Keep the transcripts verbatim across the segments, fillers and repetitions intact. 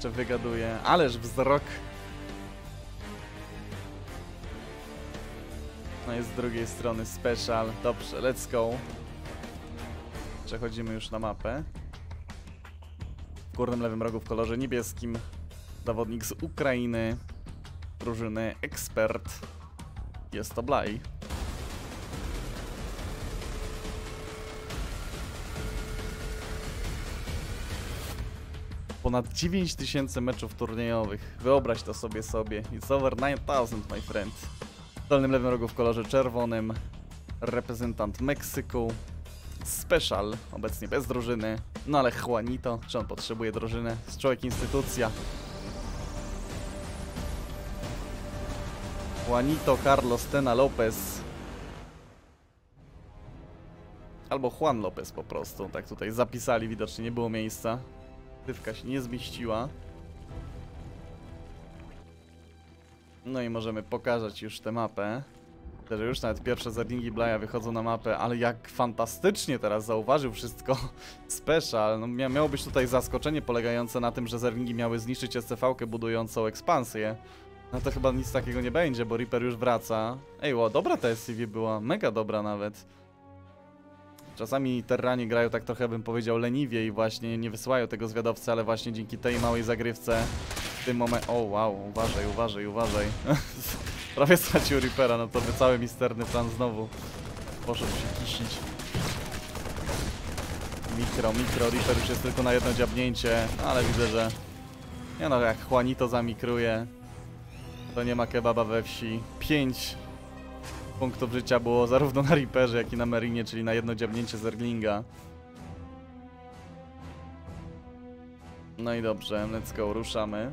jeszcze wygaduje. Ależ wzrok. No jest z drugiej strony special. Dobrze, let's go. Przechodzimy już na mapę. W górnym lewym rogu w kolorze niebieskim zawodnik z Ukrainy, drużyny Ekspert. Jest to Blaj. Ponad dziewięć tysięcy meczów turniejowych. Wyobraź to sobie sobie. It's over nine thousand, my friend. W dolnym lewym rogu w kolorze czerwonym reprezentant Meksyku. Special, obecnie bez drużyny. No ale Juanito, czy on potrzebuje drużyny? Jest człowiek instytucja. Juanito Carlos Tena Lopez. Albo Juan Lopez po prostu. Tak tutaj zapisali, widocznie nie było miejsca. Dywka się nie zmieściła. No i możemy pokazać już tę mapę. Że już nawet pierwsze zerlingi Blaja wychodzą na mapę, ale jak fantastycznie teraz zauważył wszystko Special. No, mia miało być tutaj zaskoczenie polegające na tym, że zerlingi miały zniszczyć S C V-kę budującą ekspansję. No to chyba nic takiego nie będzie, bo Reaper już wraca. Ej, ło, dobra ta S C V była, mega dobra nawet. Czasami Terrani grają tak trochę, bym powiedział, leniwie i właśnie nie wysyłają tego zwiadowcy, ale właśnie dzięki tej małej zagrywce w tym momencie... O, wow, uważaj, uważaj, uważaj. Prawie stracił Reapera, no to by cały misterny plan znowu poszedł się kisić. Mikro, mikro, Reaper już jest tylko na jedno dziabnięcie, no, ale widzę, że... Nie no, jak Juanito zamikruje, to nie ma kebaba we wsi. Pięć punktów życia było zarówno na Reaperze, jak i na Merinie, czyli na jedno dziabnięcie Zerglinga. No i dobrze, let's go, ruszamy.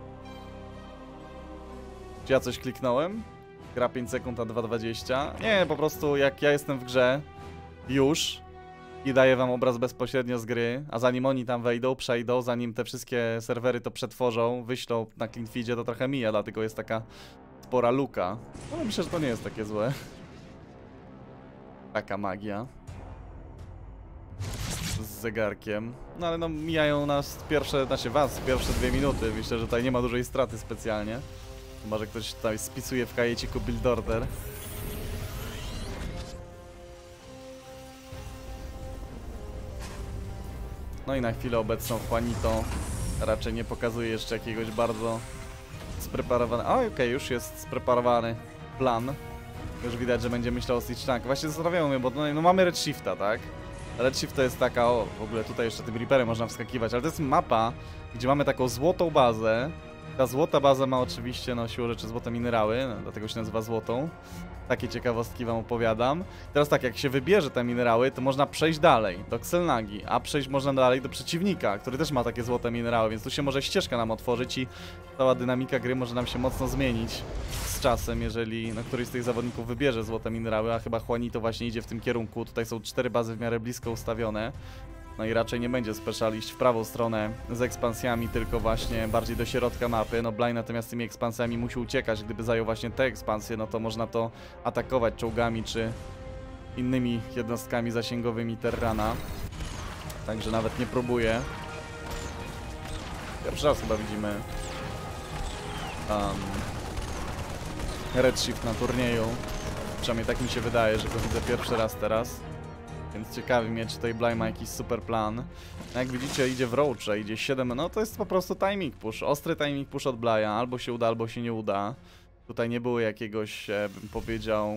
Czy ja coś kliknąłem? Gra pięć sekund, a dwa dwadzieścia. Nie, po prostu jak ja jestem w grze już i daję wam obraz bezpośrednio z gry, a zanim oni tam wejdą, przejdą, zanim te wszystkie serwery to przetworzą, wyślą na CleanFeedzie, to trochę mija, dlatego jest taka spora luka. No myślę, że to nie jest takie złe. Taka magia. Z zegarkiem. No ale no mijają nas pierwsze, znaczy was pierwsze dwie minuty. Myślę, że tutaj nie ma dużej straty specjalnie. Chyba że ktoś tutaj spisuje w kajeciku build order. No i na chwilę obecną Juanito raczej nie pokazuje jeszcze jakiegoś bardzo spreparowanego... A okej, okay, już jest spreparowany plan. Już widać, że będzie myślał o Siege Tank. Właśnie zastanawiam mnie, bo no, no mamy Redshifta, tak? Redshift to jest taka, o, w ogóle tutaj jeszcze tym Reaperem można wskakiwać, ale to jest mapa, gdzie mamy taką złotą bazę. Ta złota baza ma oczywiście, no siłą rzeczy, złote minerały, no, dlatego się nazywa złotą. Takie ciekawostki wam opowiadam. Teraz tak, jak się wybierze te minerały, to można przejść dalej, do Xel'Nagi, a przejść można dalej do przeciwnika, który też ma takie złote minerały, więc tu się może ścieżka nam otworzyć i cała dynamika gry może nam się mocno zmienić z czasem, jeżeli no, któryś z tych zawodników wybierze złote minerały, a chyba Juanito właśnie idzie w tym kierunku. Tutaj są cztery bazy w miarę blisko ustawione. No i raczej nie będzie specialist w prawą stronę z ekspansjami, tylko właśnie bardziej do środka mapy. No Blaj natomiast tymi ekspansjami musi uciekać. Gdyby zajął właśnie te ekspansje, no to można to atakować czołgami czy innymi jednostkami zasięgowymi Terrana. Także nawet nie próbuje. Pierwszy raz chyba widzimy um, Redshift na turnieju. Przynajmniej tak mi się wydaje, że go widzę pierwszy raz teraz. Więc ciekawi mnie, czy tutaj Blaj ma jakiś super plan. Jak widzicie, idzie w roache, idzie siedem, no to jest po prostu timing push, ostry timing push od Blaja, albo się uda, albo się nie uda. Tutaj nie było jakiegoś, e, bym powiedział,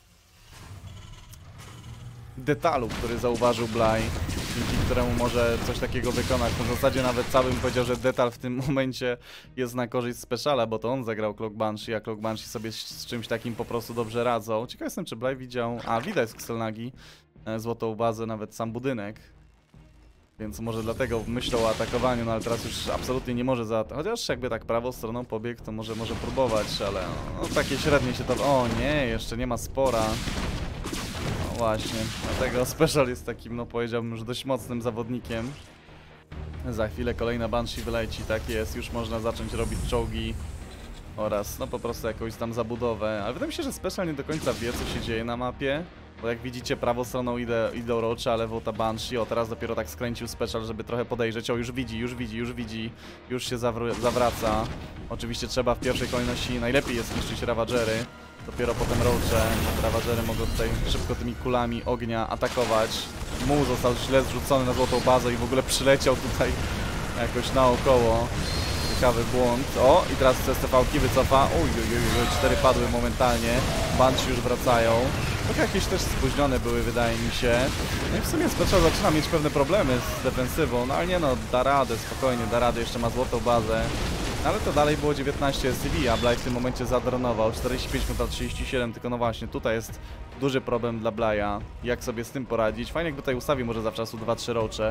detalu, który zauważył Blaj, dzięki któremu może coś takiego wykonać. W zasadzie nawet cały bym powiedział, że detal w tym momencie jest na korzyść Speciala, bo to on zagrał Clock Banshee, a Clock Banshee sobie z, z czymś takim po prostu dobrze radzą. Ciekaw jestem, czy Blaj widział, a widać z Xel'Nagi złotą bazę, nawet sam budynek. Więc może dlatego myślał o atakowaniu, no ale teraz już absolutnie nie może zaatakować. Chociaż jakby tak prawą stroną pobiegł, to może może próbować, ale no, takie średnie się to... O nie, jeszcze nie ma spora. No właśnie, dlatego Special jest takim, no powiedziałbym, że dość mocnym zawodnikiem. Za chwilę kolejna Banshee wyleci, tak jest, już można zacząć robić czołgi oraz no po prostu jakąś tam zabudowę. Ale wydaje mi się, że Special nie do końca wie, co się dzieje na mapie. Bo jak widzicie, prawą stroną idę, idą rocze, a lewą ta Banshee. O, teraz dopiero tak skręcił special, żeby trochę podejrzeć. O, już widzi, już widzi, już widzi. Już się zawr zawraca. Oczywiście trzeba w pierwszej kolejności, najlepiej jest niszczyć Ravagery. Dopiero potem rocze. Ravagery mogą tutaj szybko tymi kulami ognia atakować. Mu został źle zrzucony na złotą bazę i w ogóle przyleciał tutaj jakoś naokoło. Ciekawy błąd. O, i teraz C S T V-ki wycofa. Uj, uj, uj, cztery padły momentalnie. Banshee już wracają. Trochę jakieś też spóźnione były, wydaje mi się. No i w sumie Special zaczyna mieć pewne problemy z defensywą, no ale nie no, da radę, spokojnie, da radę, jeszcze ma złotą bazę. No ale to dalej było dziewiętnaście S C V, a Bly w tym momencie zadronował. czterdzieści pięć kontra trzydzieści siedem, tylko no właśnie, tutaj jest duży problem dla Bly'a. Jak sobie z tym poradzić? Fajnie jakby tutaj ustawił może zawczasu dwa trzy rocze.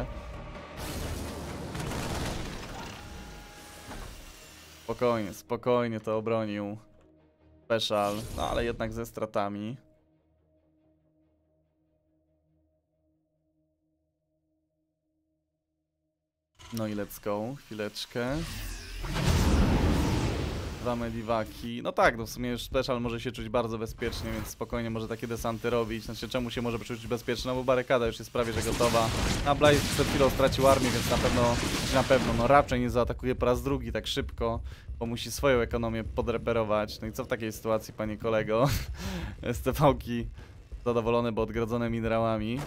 Spokojnie, spokojnie to obronił Special, no ale jednak ze stratami. No i let's go, chwileczkę. Dwa mediwaki. No tak, no w sumie już Special może się czuć bardzo bezpiecznie, więc spokojnie może takie desanty robić. Znaczy, czemu się może czuć bezpiecznie? No bo barykada już jest prawie że gotowa. A Bly przed chwilą stracił armię, więc na pewno, na pewno, no raczej nie zaatakuje po raz drugi tak szybko, bo musi swoją ekonomię podreperować. No i co w takiej sytuacji, panie kolego? S T V-ki zadowolone, bo odgrodzone minerałami.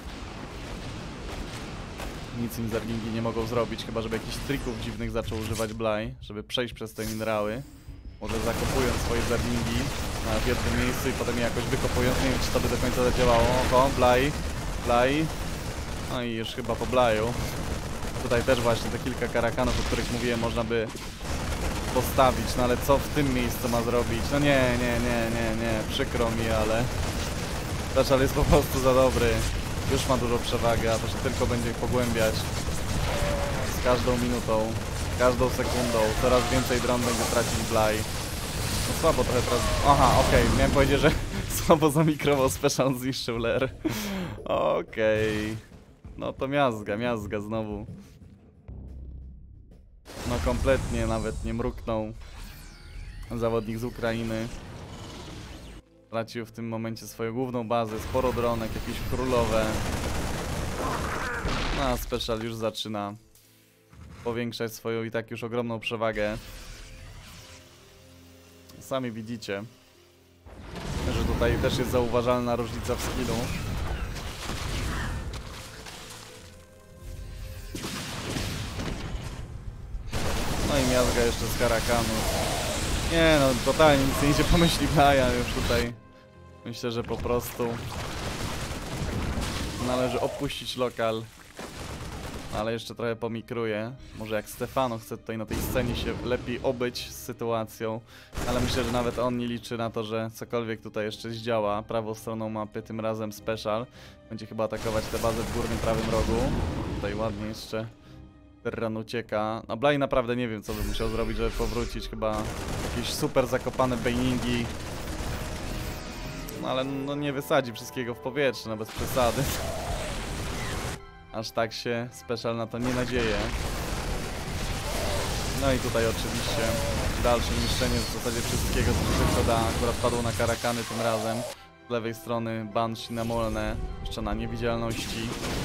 Nic im zergingi nie mogą zrobić, chyba żeby jakichś trików dziwnych zaczął używać Bly, żeby przejść przez te minerały. Może zakopując swoje zergingi w jednym miejscu i potem je jakoś wykopując. Nie wiem, czy to by do końca zadziałało. Oho, Bly, Bly. No i już chyba po Bly'u. Tutaj też właśnie te kilka karakanów, o których mówiłem, można by postawić. No ale co w tym miejscu ma zrobić? No nie, nie, nie, nie, nie. Przykro mi, ale Special jest po prostu za dobry. Już ma dużo przewagę, a to się tylko będzie pogłębiać z każdą minutą, z każdą sekundą. Coraz więcej dron będzie tracić Bly. No słabo trochę teraz... Aha, okej, okay. Miałem powiedzieć, że słabo zamikrował Special, zniszczył Lair. Okej. Okay. No to miazga, miazga znowu. No kompletnie nawet nie mruknął zawodnik z Ukrainy. Tracił w tym momencie swoją główną bazę, sporo dronek, jakieś królowe. No a Special już zaczyna powiększać swoją i tak już ogromną przewagę. Sami widzicie, że tutaj też jest zauważalna różnica w skillu. No i miazga jeszcze z karakanu. Nie no, totalnie nic nie idzie po myśli Bly'a już tutaj. Myślę, że po prostu należy opuścić lokal. Ale jeszcze trochę pomikruję. Może jak Stefano chce tutaj na tej scenie się lepiej obyć z sytuacją. Ale myślę, że nawet on nie liczy na to, że cokolwiek tutaj jeszcze zdziała. Prawą stroną mapy, tym razem Special będzie chyba atakować tę bazę w górnym prawym rogu. Tutaj ładnie jeszcze Terran ucieka. No Bly naprawdę nie wiem, co by musiał zrobić, żeby powrócić. Chyba jakieś super zakopane bainingi. No ale no nie wysadzi wszystkiego w powietrze, no bez przesady. Aż tak się Special na to nie nadzieje. No i tutaj oczywiście dalsze niszczenie w zasadzie wszystkiego, co się tylko da. Akurat padło na karakany tym razem. Z lewej strony Banshee na Molnę, jeszcze na niewidzialności.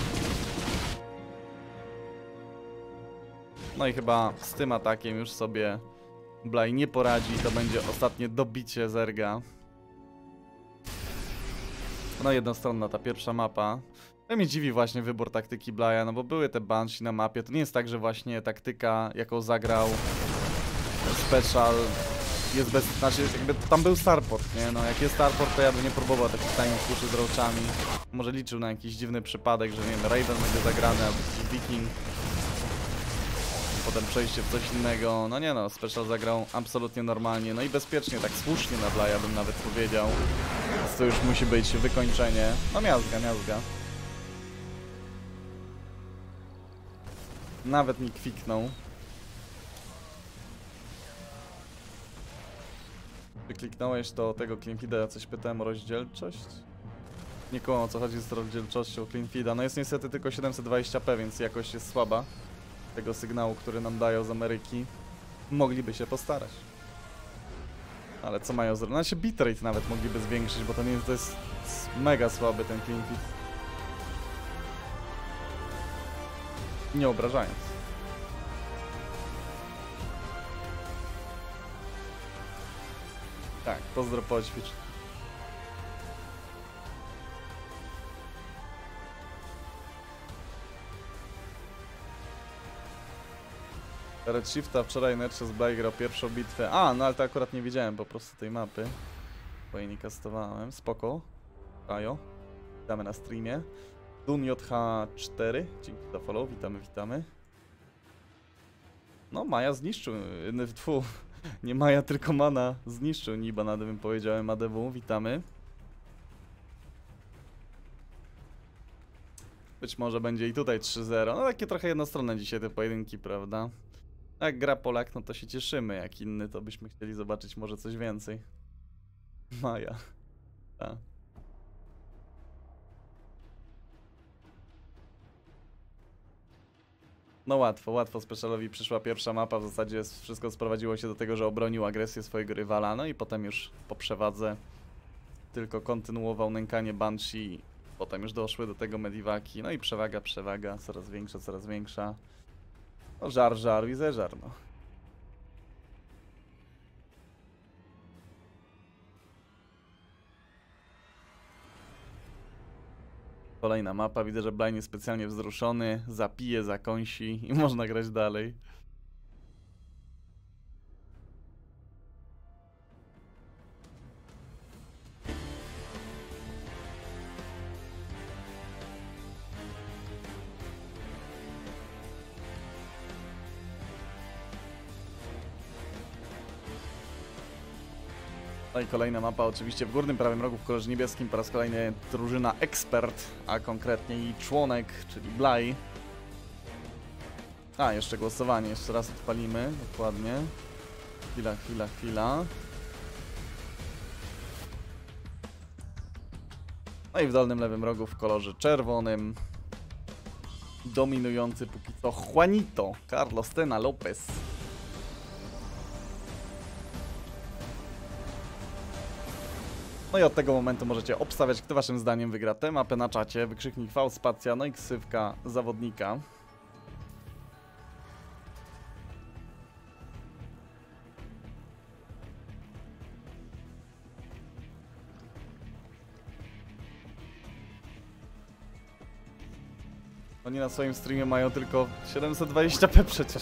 No i chyba z tym atakiem już sobie Bly nie poradzi. To będzie ostatnie dobicie Zerga. No jednostronna ta pierwsza mapa. To mnie dziwi właśnie wybór taktyki Bly'a, no bo były te Banshee na mapie. To nie jest tak, że właśnie taktyka, jaką zagrał Special, jest bez... Znaczy jakby tam był Starport, nie? No jak jest Starport, to ja bym nie próbował takich timing puszy z roachami. Może liczył na jakiś dziwny przypadek, że nie wiem, Raven będzie zagrany albo jakiś Viking. Potem przejście w coś innego. No nie no, Special zagrał absolutnie normalnie, no i bezpiecznie, tak słusznie na Bly'a bym nawet powiedział. Więc to już musi być wykończenie. No miazga, miazga. Nawet mi kwiknął. Czy kliknąłeś to tego Cleanfeeda? Coś pytałem o rozdzielczość? Nie kumam, o co chodzi z rozdzielczością Cleanfeeda. No jest niestety tylko siedemset dwadzieścia p, więc jakość jest słaba. Tego sygnału, który nam dają z Ameryki. Mogliby się postarać. Ale co mają zrobić? Znaczy bitrate nawet mogliby zwiększyć, bo to nie to jest mega słaby ten clean fit. Nie obrażając. Tak, pozdro poćwicz. Redshifta wczoraj Nerchess Blay grał pierwszą bitwę. A, no ale to akurat nie widziałem po prostu tej mapy. Bo jej nie kastowałem. Spoko. Ajo. Witamy na streamie. Dun J H cztery. Dzięki za follow. Witamy, witamy. No, Maja zniszczył. Tfu. Nie Maja, tylko Mana zniszczył Niba, nawet bym powiedziałem. A D W. Witamy. Być może będzie i tutaj trzy zero. No takie trochę jednostronne dzisiaj te pojedynki, prawda? Jak gra Polak, no to się cieszymy. Jak inny, to byśmy chcieli zobaczyć może coś więcej. Maja. Ta. No łatwo, łatwo Specialowi przyszła pierwsza mapa. W zasadzie wszystko sprowadziło się do tego, że obronił agresję swojego rywala. No i potem już po przewadze tylko kontynuował nękanie Banshee. Potem już doszły do tego Medivaki. No i przewaga, przewaga. Coraz większa, coraz większa. No żar, żar i zeżar, no. Kolejna mapa, widzę, że Blind jest specjalnie wzruszony, zapije, zakąsi i można grać dalej. No i kolejna mapa oczywiście w górnym prawym rogu w kolorze niebieskim. Po raz kolejny drużyna ekspert, a konkretnie jej członek, czyli Blay. A, jeszcze głosowanie, jeszcze raz odpalimy, dokładnie. Chwila, chwila, chwila. No i w dolnym lewym rogu w kolorze czerwonym. Dominujący póki co Juanito, Carlos Tena Lopez. No i od tego momentu możecie obstawiać, kto waszym zdaniem wygra tę mapę na czacie. Wykrzyknik V, spacja, no i ksywka zawodnika. Oni na swoim streamie mają tylko siedemset dwadzieścia p przecież.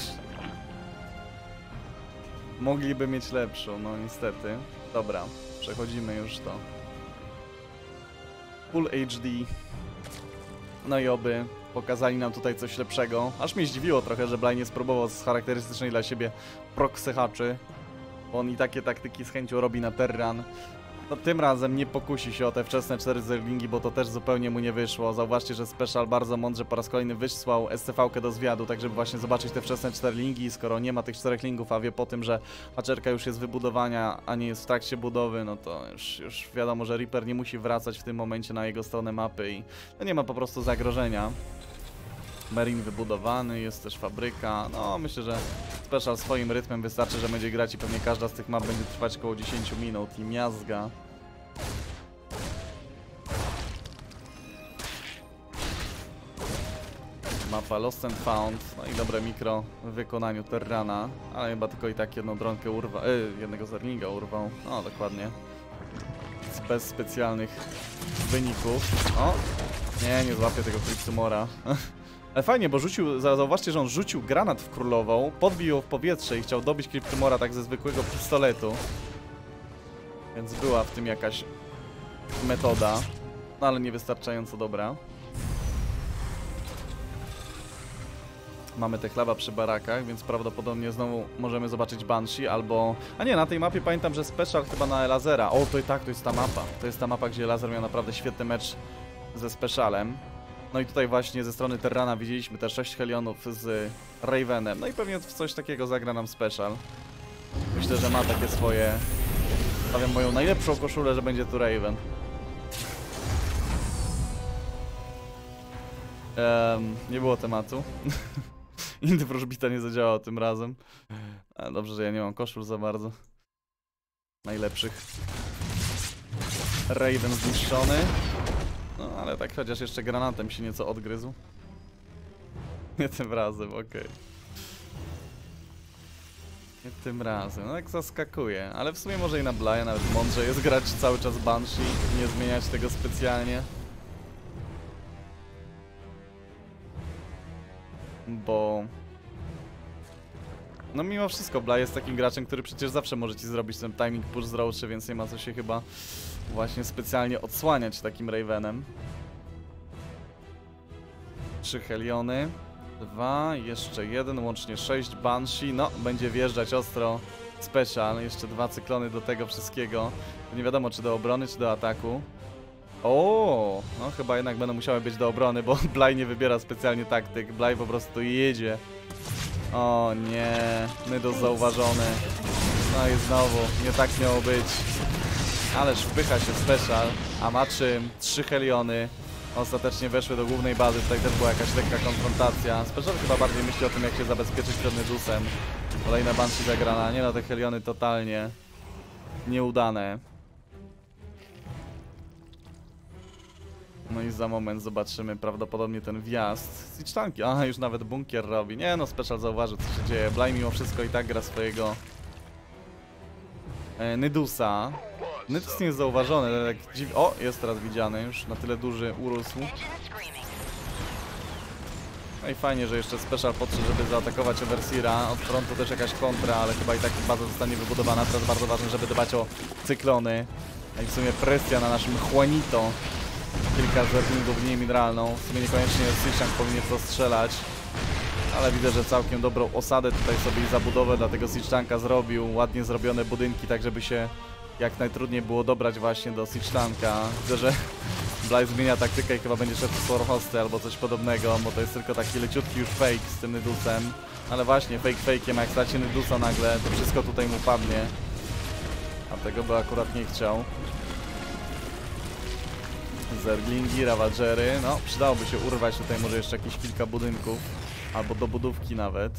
Mogliby mieć lepszą, no niestety. Dobra, przechodzimy już to. Full H D. No i oby pokazali nam tutaj coś lepszego. Aż mnie zdziwiło trochę, że Blay nie spróbował z charakterystycznej dla siebie proxy haczy. Bo on i takie taktyki z chęcią robi na terran. No tym razem nie pokusi się o te wczesne cztery zerglingi, bo to też zupełnie mu nie wyszło. Zauważcie, że Special bardzo mądrze po raz kolejny wysłał S C V-kę do zwiadu, tak żeby właśnie zobaczyć te wczesne cztery lingi. Skoro nie ma tych czterech lingów, a wie po tym, że haczerka już jest wybudowania, a nie jest w trakcie budowy, no to już, już wiadomo, że Reaper nie musi wracać w tym momencie na jego stronę mapy i no nie ma po prostu zagrożenia. Marine wybudowany, jest też fabryka. No myślę, że Special swoim rytmem wystarczy, że będzie grać i pewnie każda z tych map będzie trwać około dziesięć minut i miazga. Mapa Lost and Found, no i dobre mikro w wykonaniu Terrana, ale chyba tylko i tak jedną dronkę urwał, yy, jednego zerlinga urwał, no dokładnie. Bez specjalnych wyników. O! Nie, nie złapię tego Cryptumora. Ale fajnie, bo rzucił, zauważcie, że on rzucił granat w królową, podbił ją w powietrze i chciał dobić Cryptumora tak ze zwykłego pistoletu. Więc była w tym jakaś metoda, no ale niewystarczająco dobra. Mamy Techlaba przy barakach, więc prawdopodobnie znowu możemy zobaczyć Banshee albo... A nie, na tej mapie pamiętam, że Special chyba na Lazera. O, to i tak, to jest ta mapa. To jest ta mapa, gdzie Lazer miał naprawdę świetny mecz ze Specialem. No i tutaj właśnie ze strony Terrana widzieliśmy te sześć Helionów z Ravenem. No i pewnie w coś takiego zagra nam Special. Myślę, że ma takie swoje... Stawiam moją najlepszą koszulę, że będzie tu Raven. Um, nie było tematu. Inny wróżbita nie zadziałał tym razem. Ale dobrze, że ja nie mam koszul za bardzo. najlepszych. Raven zniszczony. No ale tak chociaż jeszcze granatem się nieco odgryzł. Nie tym razem, okej. Okay. Nie tym razem, no tak zaskakuje. Ale w sumie może i na Blaja nawet mądrze jest grać cały czas Banshee i nie zmieniać tego specjalnie. Bo... no mimo wszystko Bla jest takim graczem, który przecież zawsze może ci zrobić ten timing push z roache, więc nie ma co się chyba właśnie specjalnie odsłaniać takim Ravenem. Trzy Heliony. Dwa, jeszcze jeden, łącznie sześć Banshee. No, będzie wjeżdżać ostro special. Jeszcze dwa cyklony do tego wszystkiego. Nie wiadomo, czy do obrony, czy do ataku. O, no chyba jednak będą musiały być do obrony, bo Bly nie wybiera specjalnie taktyk. Bly po prostu jedzie. O nie, Nidus zauważony. No i znowu, nie tak miało być. Ależ wpycha się special, a ma czym? Trzy Heliony. Ostatecznie weszły do głównej bazy, tutaj też była jakaś lekka konfrontacja. Special chyba bardziej myśli o tym, jak się zabezpieczyć przed Nidusem. Kolejna Banshee zagrana, nie no, te Heliony totalnie nieudane. No i za moment zobaczymy prawdopodobnie ten wjazd. Sicztanki, aha, już nawet bunkier robi. Nie no, Special zauważył, co się dzieje. Bly mimo wszystko i tak gra swojego e, Nidusa. Nidus nie jest zauważony, ale tak dziw... O, jest teraz widziany, już na tyle duży urósł. No i fajnie, że jeszcze Special podszedł, żeby zaatakować Overseera. Od frontu też jakaś kontra, ale chyba i tak baza zostanie wybudowana. Teraz bardzo ważne, żeby dbać o cyklony. No i w sumie presja na naszym Juanito. Kilka zerglingów w linii mineralną. W sumie niekoniecznie Sichtank powinien to strzelać. Ale widzę, że całkiem dobrą osadę tutaj sobie i zabudowę dla tego Sichtanka zrobił. Ładnie zrobione budynki, tak żeby się jak najtrudniej było dobrać właśnie do Sichtanka. Widzę, że Bly zmienia taktykę i chyba będzie szedł w Warhosty albo coś podobnego, bo to jest tylko taki leciutki już fake z tym Nidusem. Ale właśnie, fake fake'iem, jak straci Nidusa nagle, to wszystko tutaj mu padnie. A tego by akurat nie chciał. Zerglingi, Ravagery, no przydałoby się urwać tutaj może jeszcze jakieś kilka budynków. Albo do budówki nawet.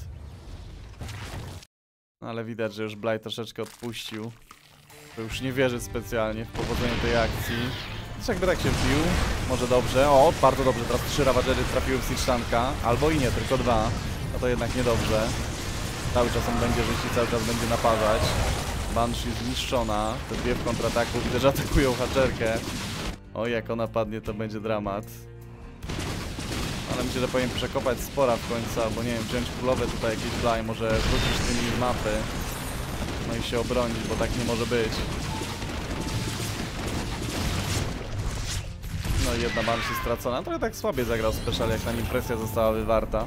Ale widać, że już Bly troszeczkę odpuścił. To już nie wierzy specjalnie w powodzenie tej akcji. Więc jakby tak się wbił, może dobrze. O, bardzo dobrze, teraz trzy Ravagery trafiły w Sichtanka. Albo i nie, tylko dwa. No to jednak niedobrze. Cały czas on będzie żyć i cały czas będzie naparzać. Banshee zniszczona. Te dwie w kontrataku, widzę, że atakują Hatcherkę. O, jak ona padnie, to będzie dramat. Ale myślę, że powinien przekopać spora w końcu, albo nie wiem, wziąć królowe tutaj jakieś Bly, może wrócić z tymi z mapy. No i się obronić, bo tak nie może być. No i jedna Banshee stracona. Trochę tak słabiej zagrał Special, jak na nim presja została wywarta.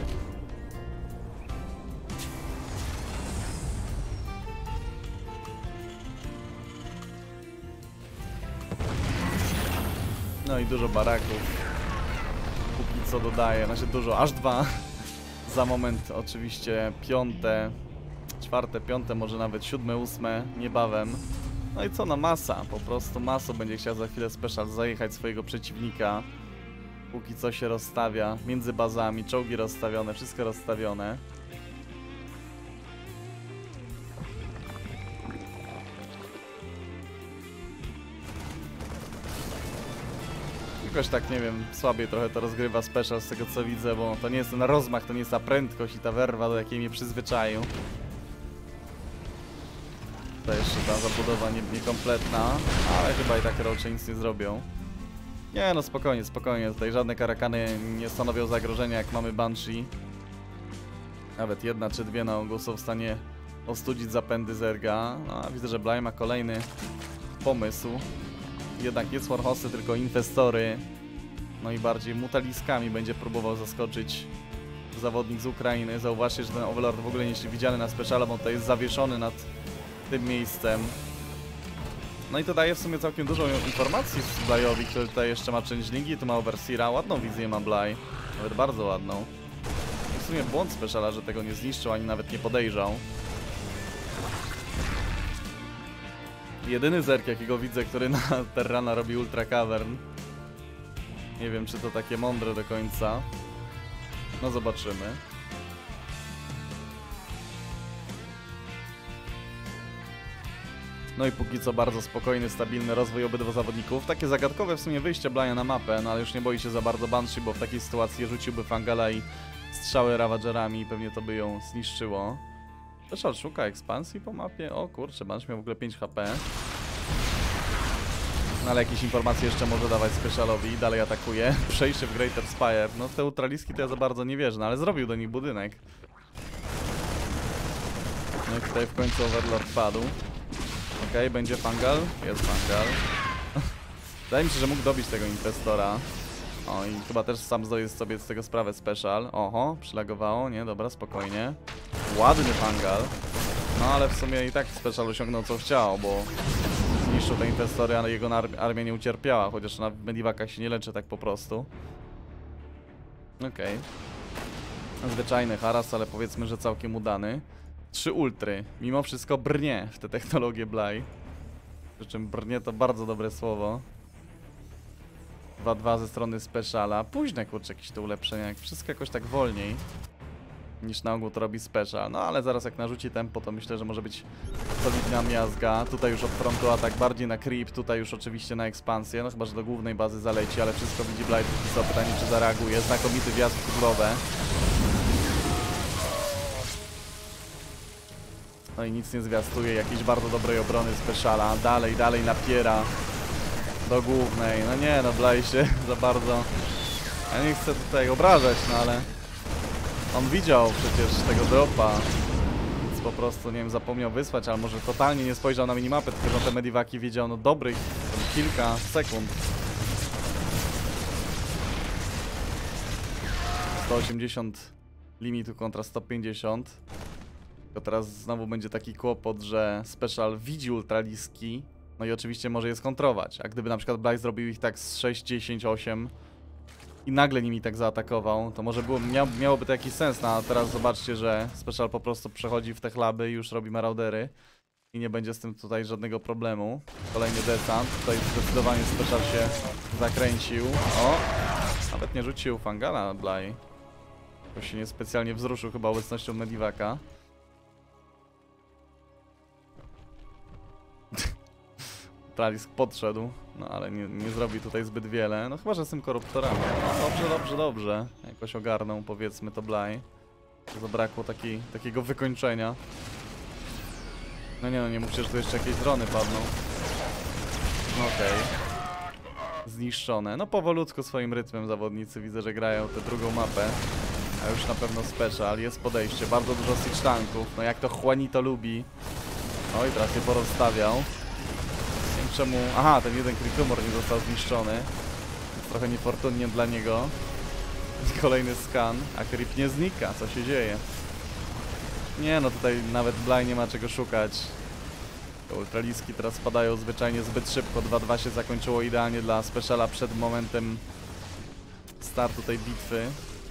No i dużo baraków. Póki co dodaje, znaczy dużo, aż dwa. Za moment oczywiście piąte, czwarte, piąte, może nawet siódme, ósme, niebawem. No i co, no masa, po prostu maso będzie chciał za chwilę Special zajechać swojego przeciwnika. Póki co się rozstawia między bazami, czołgi rozstawione, wszystko rozstawione. Jakoś tak, nie wiem, słabiej trochę to rozgrywa Special z tego co widzę, bo to nie jest ten rozmach, to nie jest ta prędkość i ta werwa, do jakiej mnie przyzwyczaił. To jeszcze ta zabudowa nie, niekompletna, ale chyba i tak raczej nic nie zrobią. Nie no, spokojnie, spokojnie, tutaj żadne karakany nie stanowią zagrożenia, jak mamy Banshee. Nawet jedna czy dwie na ogół są w stanie ostudzić zapędy Zerga. No, a widzę, że Bly ma kolejny pomysł. Jednak nie Warhosty, tylko Infestory. No i bardziej mutaliskami będzie próbował zaskoczyć zawodnik z Ukrainy. Zauważcie, że ten Overlord w ogóle nie jest widziany na Specialu, bo tutaj jest zawieszony nad tym miejscem. No i to daje w sumie całkiem dużo informacji z Blyowi, który tutaj jeszcze ma changelingi, tu ma Overseera. Ładną wizję ma Bly, nawet bardzo ładną. I w sumie błąd Speciala, że tego nie zniszczył, ani nawet nie podejrzał. Jedyny zerk, jakiego widzę, który na Terrana robi Ultra Cavern. Nie wiem, czy to takie mądre do końca. No zobaczymy. No i póki co bardzo spokojny, stabilny rozwój obydwu zawodników. Takie zagadkowe w sumie wyjście Blaya na mapę, no ale już nie boi się za bardzo Banshee, bo w takiej sytuacji rzuciłby Fangala i strzały Ravagerami i pewnie to by ją zniszczyło. Special szuka ekspansji po mapie. O kurczę, Banshee miał w ogóle pięć H P. No ale jakieś informacje jeszcze może dawać Specialowi. Dalej atakuje. Przejście w Greater Spire. No w te ultraliski to ja za bardzo nie wierzę, no ale zrobił do nich budynek. No i tutaj w końcu Overlord padł. Okej, okay, będzie Fangal. Jest Fangal. Wydaje mi się, że mógł dobić tego Infestora. O, i chyba też sam zdaje sobie z tego sprawę Special. Oho, przylagowało, nie? Dobra, spokojnie. Ładny Fangal. No ale w sumie i tak Special osiągnął co chciał, bo zniszczył te Infestory, ale jego armia nie ucierpiała, chociaż na Medivakach się nie leczy tak po prostu. Okej. Okay. Zwyczajny haras, ale powiedzmy, że całkiem udany. Trzy ultry. Mimo wszystko brnie w te technologie Bly. Przy czym brnie to bardzo dobre słowo. dwa dwa ze strony Speciala. Późne kurczę jakieś to ulepszenia, jak wszystko jakoś tak wolniej niż na ogół to robi Special. No ale zaraz jak narzuci tempo, to myślę, że może być solidna miazga. Tutaj już od frontu atak bardziej na creep, tutaj już oczywiście na ekspansję. No chyba, że do głównej bazy zaleci, ale wszystko widzi Bly. To pytanie, czy zareaguje. Znakomity wjazd w królowe. No i nic nie zwiastuje, jakiejś bardzo dobrej obrony Speciala. Dalej, dalej napiera do głównej. No nie, no Bly się za bardzo... Ja nie chcę tutaj obrażać, no ale... On widział przecież tego dropa. Więc po prostu, nie wiem, zapomniał wysłać, ale może totalnie nie spojrzał na minimapę, tylko że te Medivaki wiedział, no dobrych kilka sekund. sto osiemdziesiąt limitu kontra sto pięćdziesiąt. Tylko teraz znowu będzie taki kłopot, że Special widzi ultraliski, no i oczywiście może je skontrować. A gdyby na przykład Bly zrobił ich tak z sześć, dziesięć, osiem i nagle nimi tak zaatakował, to może było, miał, miałoby to jakiś sens, no a teraz zobaczcie, że Special po prostu przechodzi w te chlaby i już robi maraudery i nie będzie z tym tutaj żadnego problemu. Kolejny desant, tutaj zdecydowanie Special się zakręcił. O! Nawet nie rzucił Fangala Bly. To się niespecjalnie wzruszył chyba obecnością Medivaka. Tralisk podszedł, no ale nie, nie zrobi tutaj zbyt wiele. No chyba, że z tym koruptorami. No dobrze, dobrze, dobrze. Jakoś ogarnął, powiedzmy, to Bly. Zabrakło taki, takiego wykończenia. No nie no, nie mówcie, że tu jeszcze jakieś drony padną. No okej. Okay. Zniszczone. No powolutku swoim rytmem zawodnicy widzę, że grają tę drugą mapę. A już na pewno Special. Jest podejście, bardzo dużo siege tanków. No jak to Juanito lubi. Oj, teraz je porozstawiał. Nie wiem czemu... Aha, ten jeden Creep nie został zniszczony. Jest trochę niefortunnie dla niego. Kolejny skan, a Creep nie znika. Co się dzieje? Nie no, tutaj nawet Bly nie ma czego szukać. Te ultraliski teraz spadają zwyczajnie zbyt szybko. dwa dwa się zakończyło idealnie dla Speciala przed momentem startu tej bitwy.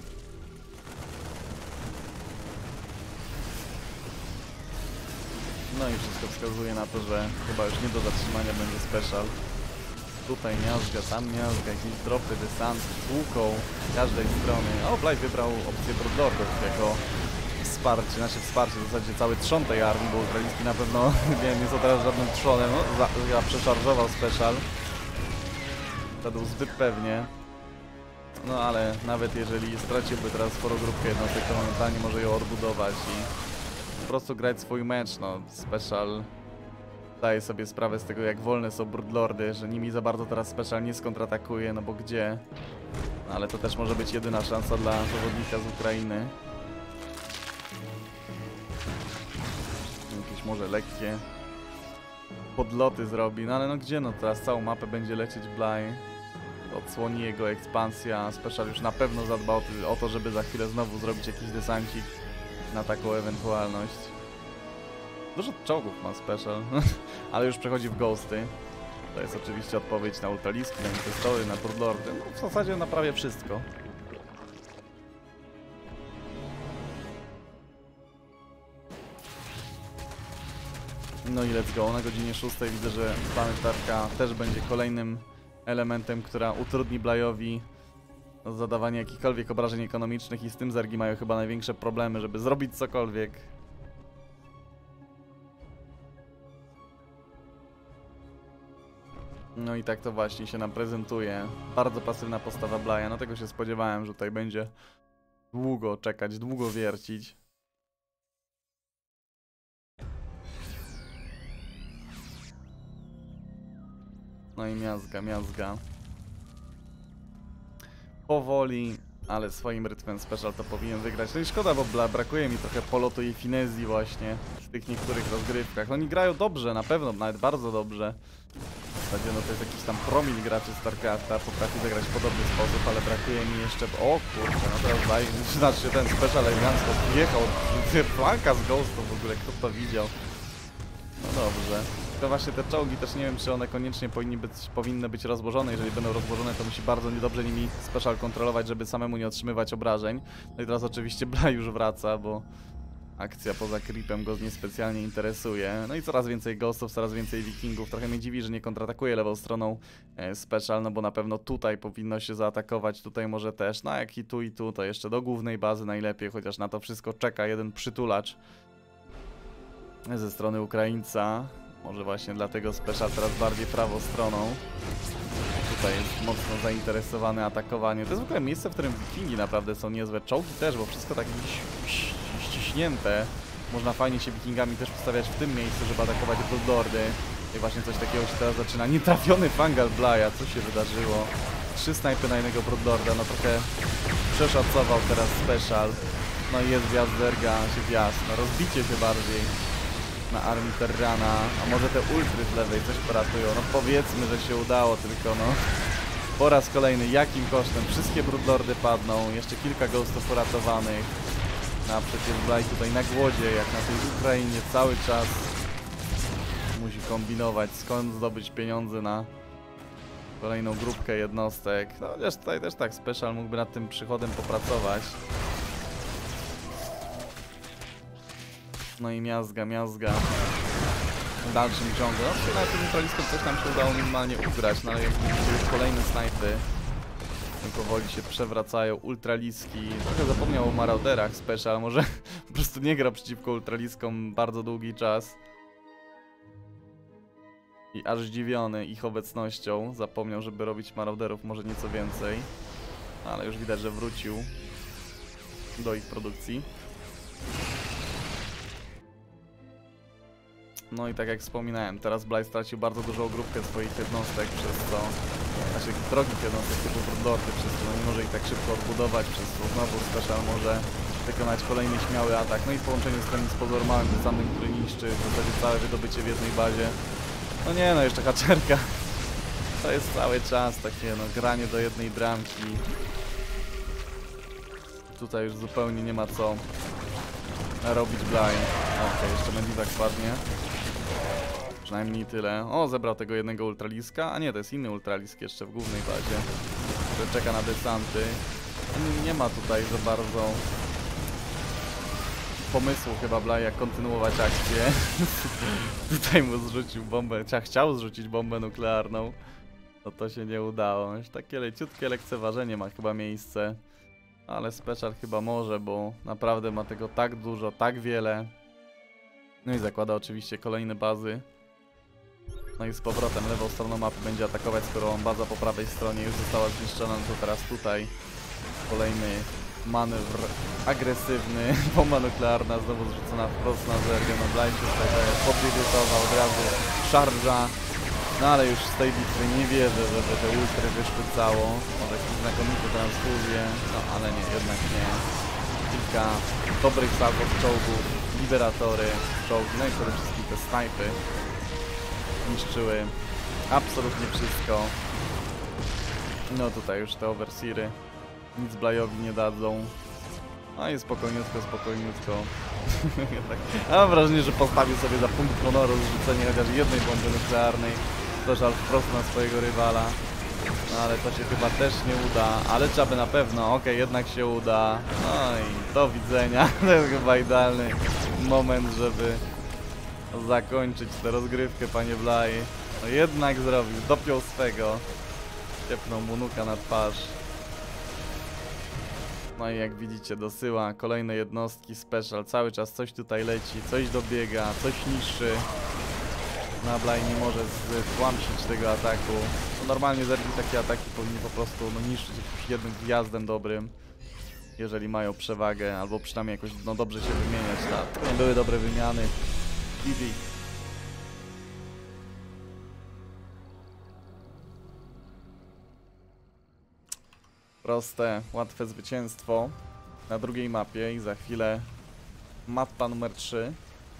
No i wszystko wskazuje na to, że chyba już nie do zatrzymania będzie Special. Tutaj miazga, tam miazga, jakieś dropy, desant, tłuką z każdej strony. O, Bly wybrał opcję Broodlordów jako wsparcie, nasze wsparcie, w zasadzie cały trzon tej armii, bo ultraliski na pewno, nie wiem, jest to teraz żadnym trzonem. No, za, ja przeszarżował Special. Wszedł zbyt pewnie. No ale nawet jeżeli straciłby teraz sporo grupkę jednostek, to momentalnie może ją odbudować i po prostu grać swój mecz. No, Special daje sobie sprawę z tego, jak wolne są Broodlordy, że nimi za bardzo teraz Special nie skontratakuje, no bo gdzie? No, ale to też może być jedyna szansa dla zawodnika z Ukrainy. Jakieś może lekkie podloty zrobi, no ale no gdzie? No teraz całą mapę będzie lecieć Bly. Odsłoni jego ekspansja. Special już na pewno zadba o, o to, żeby za chwilę znowu zrobić jakiś desancik na taką ewentualność. Dużo czołgów ma Special, ale już przechodzi w ghosty. To jest oczywiście odpowiedź na ultraliski, na Infestory, na Broodlordy. No, w zasadzie na prawie wszystko. No i let's go. Na godzinie szóstej widzę, że planetarka też będzie kolejnym elementem, która utrudni Blyowi zadawanie jakichkolwiek obrażeń ekonomicznych i z tym Zergi mają chyba największe problemy, żeby zrobić cokolwiek. No i tak to właśnie się nam prezentuje. Bardzo pasywna postawa Blaya. No tego się spodziewałem, że tutaj będzie długo czekać, długo wiercić. No i miazga, miazga. Powoli, ale swoim rytmem Special to powinien wygrać. No i szkoda, bo bla, brakuje mi trochę polotu i finezji właśnie w tych niektórych rozgrywkach. Oni grają dobrze, na pewno, nawet bardzo dobrze. W zasadzie no to jest jakiś tam promil graczy StarCrafta, potrafi zagrać w podobny sposób, ale brakuje mi jeszcze... O kurczę, no teraz daj, znaczy ten Special elegancko wjechał, flanka z Ghostu w ogóle, kto to widział. No dobrze. To właśnie te czołgi też nie wiem, czy one koniecznie powinny być, powinny być rozłożone. Jeżeli będą rozłożone, to musi bardzo niedobrze nimi Special kontrolować, żeby samemu nie otrzymywać obrażeń. No i teraz oczywiście Bla już wraca, bo akcja poza creepem go niespecjalnie interesuje. No i coraz więcej ghostów, coraz więcej wikingów. Trochę mnie dziwi, że nie kontratakuje lewą stroną e, Special, no bo na pewno tutaj powinno się zaatakować, tutaj może też. No a jak i tu i tu, to jeszcze do głównej bazy najlepiej, chociaż na to wszystko czeka jeden przytulacz ze strony Ukraińca. Może właśnie dlatego Special teraz bardziej prawą stroną. Tutaj jest mocno zainteresowany atakowanie. To jest w ogóle miejsce, w którym wikingi naprawdę są niezłe. Czołgi też, bo wszystko tak ściśnięte. Można fajnie się wikingami też ustawiać w tym miejscu, żeby atakować Broodlordy. I właśnie coś takiego się teraz zaczyna. Nietrafiony Fangal Blaya, co się wydarzyło? Trzy snajpy na jednego Broodlorda, no trochę przeszacował teraz Special. No i jest wjazd Zerga, się wjazd, no rozbicie się bardziej na armii Terrana, a może te ultry z lewej coś poratują, no powiedzmy, że się udało, tylko no po raz kolejny, jakim kosztem, wszystkie Broodlordy padną, jeszcze kilka ghostów uratowanych, no a przecież Blay tutaj na głodzie, jak na tej Ukrainie cały czas musi kombinować, skąd zdobyć pieniądze na kolejną grupkę jednostek, no chociaż tutaj też tak Special mógłby nad tym przychodem popracować. No i miazga, miazga w dalszym ciągu. No, na tym neutralistą coś nam się udało minimalnie ugrać, no ale jak widzicie już kolejne snajpy powoli się przewracają. Ultraliski, trochę zapomniał o Marauderach Special, może po prostu nie gra przeciwko ultraliskom bardzo długi czas. I aż zdziwiony ich obecnością, zapomniał, żeby robić Marauderów może nieco więcej. Ale już widać, że wrócił do ich produkcji. No i tak jak wspominałem, teraz Blay stracił bardzo dużą grupkę swoich jednostek, przez co... Znaczy drogich jednostek typu Broodlordy, przez co no nie może ich tak szybko odbudować, przez co znowu Special może wykonać kolejny śmiały atak. No i w połączeniu z tym z pozormałem, tym samym, który niszczy w zasadzie całe wydobycie w jednej bazie. No nie no, jeszcze haczerka. To jest cały czas takie no granie do jednej bramki. Tutaj już zupełnie nie ma co robić Blay. Okej, okay, jeszcze Medivac spadnie. Przynajmniej tyle. O, zebrał tego jednego ultraliska. A nie, to jest inny ultralisk jeszcze w głównej bazie, który czeka na desanty. Nie ma tutaj za bardzo pomysłu chyba Blay, jak kontynuować akcję. Tutaj mu zrzucił bombę, czy chciał zrzucić bombę nuklearną. No to się nie udało. Już takie leciutkie lekceważenie ma chyba miejsce. Ale Special chyba może, bo naprawdę ma tego tak dużo, tak wiele. No i zakłada oczywiście kolejne bazy. No i z powrotem lewą stroną mapy będzie atakować, skoro baza po prawej stronie już została zniszczona, no to teraz tutaj kolejny manewr agresywny. Bomba nuklearna znowu zrzucona wprost na Zergę. No Blay się tutaj podlirytował od razu. Szarża. No ale już z tej bitwy nie wierzę, żeby te ultry wyszły cało. Może jakieś znakomite transfuzje, no ale nie, jednak nie. Kilka dobrych salwów czołgów, liberatory, czołgi, no i przede wszystkim te snajpy niszczyły absolutnie wszystko. No tutaj już te overseery nic Blayowi nie dadzą. No i spokojniutko, spokojniutko. Mam wrażenie, że postawił sobie za punkt honoru zrzucenie chociaż jednej bomby nuklearnej. Special wprost na swojego rywala. No ale to się chyba też nie uda, ale trzeba by na pewno, okej, okay, jednak się uda. No i do widzenia. To jest chyba idealny moment, żeby zakończyć tę rozgrywkę, panie Blay. No jednak zrobił, dopiął swego. Ciepnął mu nuka na twarz. No i jak widzicie, dosyła kolejne jednostki Special, cały czas coś tutaj leci, coś dobiega, coś niszczy. No Bly nie może złamsić tego ataku. No, normalnie zerwi takie ataki powinni po prostu no, niszczyć jakimś jednym wjazdem dobrym. Jeżeli mają przewagę, albo przynajmniej jakoś no, dobrze się wymieniać. Tak, to nie były dobre wymiany. Easy. Proste, łatwe zwycięstwo na drugiej mapie i za chwilę mapa numer trzy.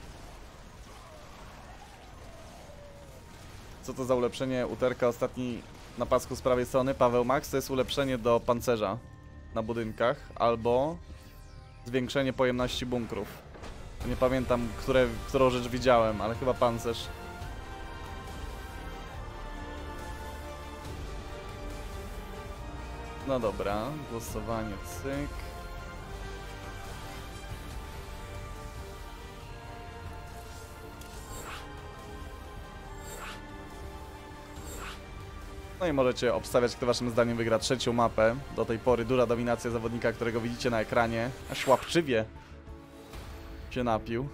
Co to za ulepszenie uterka ostatni na pasku z prawej strony? Paweł Max, to jest ulepszenie do pancerza na budynkach albo zwiększenie pojemności bunkrów. Nie pamiętam, które, którą rzecz widziałem, ale chyba pancerz. No dobra, głosowanie cyk. No i możecie obstawiać, kto waszym zdaniem wygra trzecią mapę. Do tej pory duża dominacja zawodnika, którego widzicie na ekranie. Aż łapczywie się napił.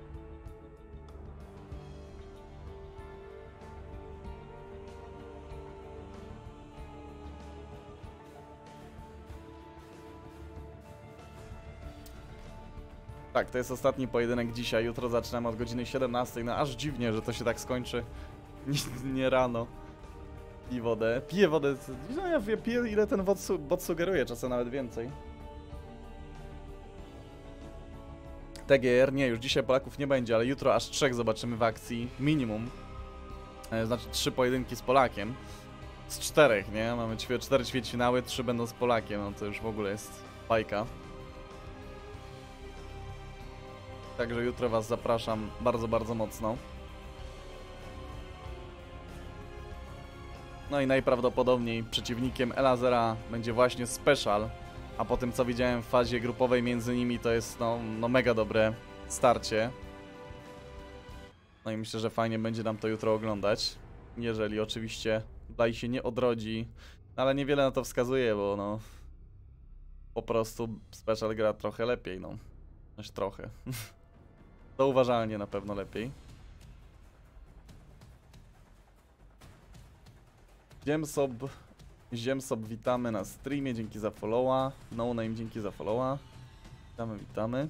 Tak, to jest ostatni pojedynek dzisiaj. Jutro zaczynamy od godziny siedemnastej. No aż dziwnie, że to się tak skończy. Nie, nie rano. I wodę. Piję wodę. No ja piję ile ten bot, su bot sugeruje, czasem nawet więcej. T G R nie, już dzisiaj Polaków nie będzie, ale jutro aż trzech zobaczymy w akcji. Minimum. E, znaczy trzy pojedynki z Polakiem. Z czterech, nie? Mamy ćwie cztery ćwierćfinały, trzy będą z Polakiem. No to już w ogóle jest bajka. Także jutro was zapraszam bardzo, bardzo mocno. No i najprawdopodobniej przeciwnikiem Elazera będzie właśnie Special. A po tym co widziałem w fazie grupowej między nimi to jest no, no mega dobre starcie. No i myślę, że fajnie będzie nam to jutro oglądać. Jeżeli oczywiście Bly się nie odrodzi. Ale niewiele na to wskazuje, bo no... Po prostu Special gra trochę lepiej, no. Aż trochę. Zauważalnie na pewno lepiej. Ziemsob, Ziemsob, witamy na streamie, dzięki za followa. No Name, dzięki za followa. Witamy, witamy.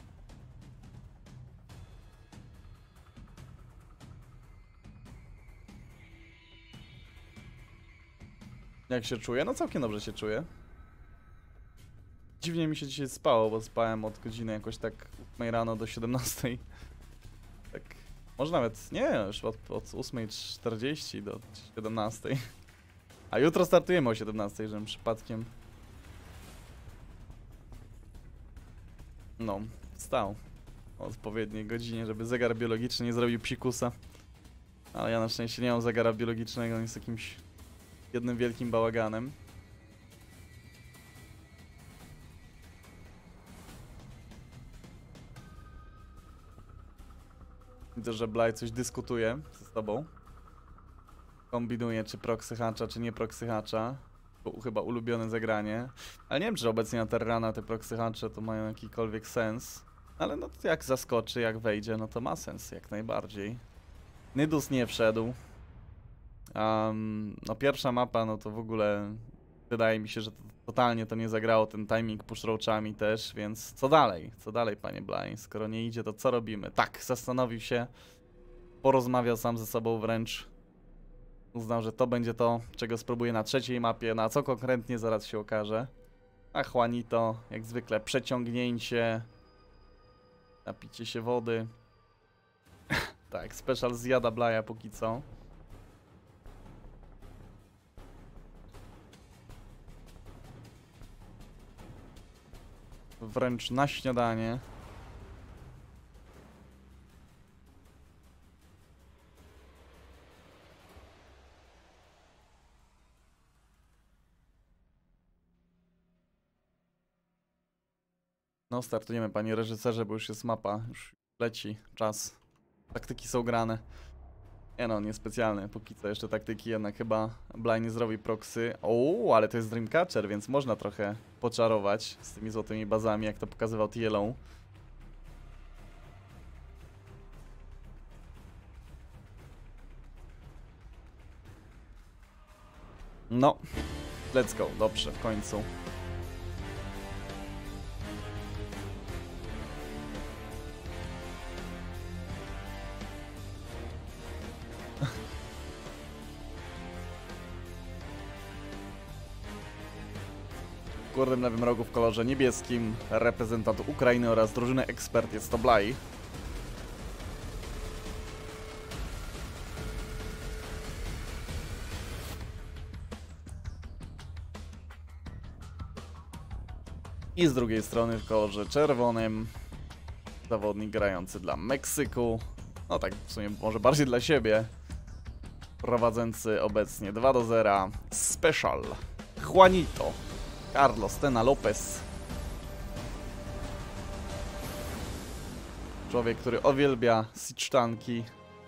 Jak się czuję? No całkiem dobrze się czuję. Dziwnie mi się dzisiaj spało, bo spałem od godziny jakoś tak ósmej rano do siedemnastej. Tak, może nawet, nie, już od, od ósmej czterdzieści do siedemnastej. A jutro startujemy o siedemnastej, żebym przypadkiem... No, wstał o odpowiedniej godzinie, żeby zegar biologiczny nie zrobił psikusa. Ale ja na szczęście nie mam zegara biologicznego, on jest jakimś jednym wielkim bałaganem. Widzę, że Bly coś dyskutuje ze sobą. Kombinuje, czy proxy hacza, czy nie proxy hacza. Bo chyba ulubione zagranie. Ale nie wiem, czy obecnie na Terrana te proxy hacze to mają jakikolwiek sens. Ale no to jak zaskoczy, jak wejdzie, no to ma sens jak najbardziej. Nidus nie wszedł. Um, no pierwsza mapa, no to w ogóle wydaje mi się, że to, totalnie to nie zagrało, ten timing push roachami też, więc co dalej? Co dalej, panie Bly? Skoro nie idzie, to co robimy? Tak, zastanowił się, porozmawiał sam ze sobą wręcz. Uznał, że to będzie to, czego spróbuję na trzeciej mapie, na co konkretnie zaraz się okaże. A Juanito, jak zwykle, przeciągnięcie, napicie się wody. Tak, Special zjada Bly'a póki co. Wręcz na śniadanie. No, startujemy, panie reżyserze, bo już jest mapa, już leci czas. Taktyki są grane. Nie no, niespecjalne, póki co jeszcze taktyki, jednak chyba Bly nie zrobi proxy. O, ale to jest Dreamcatcher, więc można trochę poczarować z tymi złotymi bazami, jak to pokazywał T L O. No, let's go, dobrze, w końcu. W górnym lewym rogu w kolorze niebieskim reprezentant Ukrainy oraz drużyny ekspert jest to Blaj. I z drugiej strony w kolorze czerwonym zawodnik grający dla Meksyku. No tak w sumie może bardziej dla siebie. Prowadzący obecnie dwa do zera Special Juanito Carlos Tena Lopez. Człowiek, który uwielbia sicztanki.